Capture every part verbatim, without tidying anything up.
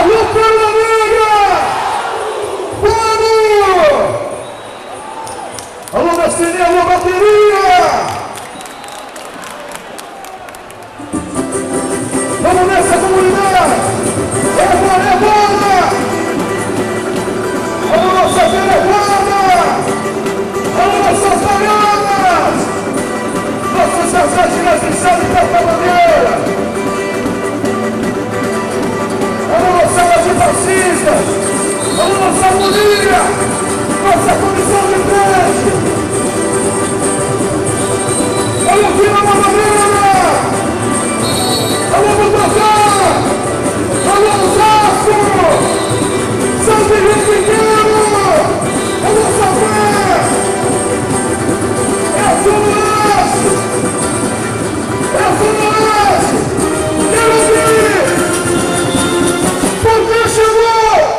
Alô, Pérola Negra! Vamos! Alô, Marcelinho, alô, bateria! Vamos nessa comunidade! É bora, é bora! Alô, nossa peregrada! Alô, nossas baianas! Nossos argentinos que sabem tocar bandeira! Alô, nossa de fascistas! Alô, nossa harmonia! Nossa comissão de frente! Alô, Vila Madalena! Alô, Butacá! Alô, Osasco! São Felipe Pequeno! Alô, Safé! É a Zona Oeste! É a Zona Oeste! Quero ouvir! Porque chegou!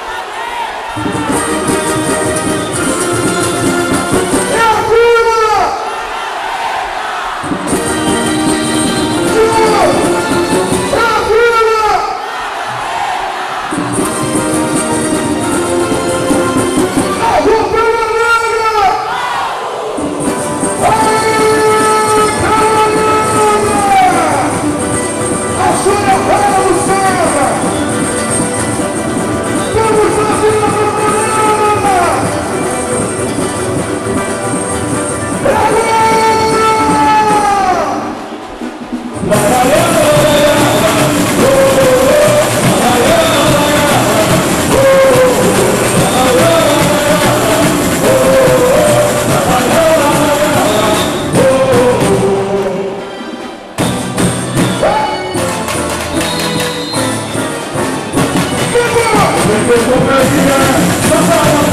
É a Vila! Vem com a